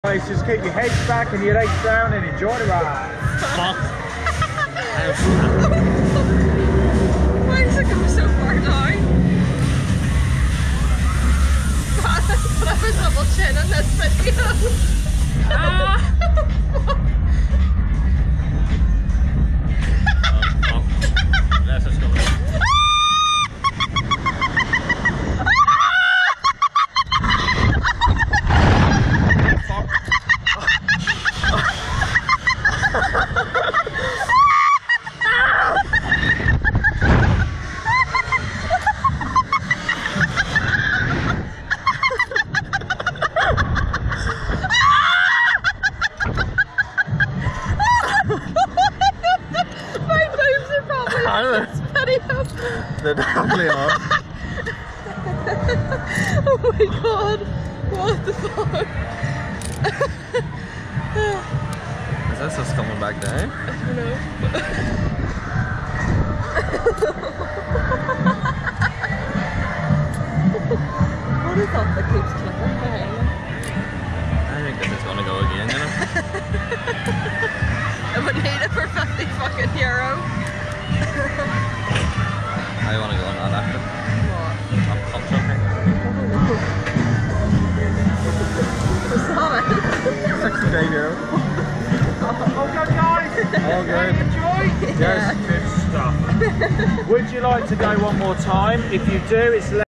Guys, just keep your heads back and your legs down and enjoy the ride. Fuck. Why does it go so far down? Put up his double chin in this video. Let's just go. They're definitely on. Oh my god, what the fuck? Is this just coming back down? I don't know. What is that that keeps clicking behind them? I think this is gonna go again, you know? I would need it for 50 fucking euro. I want to go on that after. What? I'm pumped up here. €60. All good, guys. All good. Enjoy. Yes, good stuff. Would you like to go one more time? If you do, it's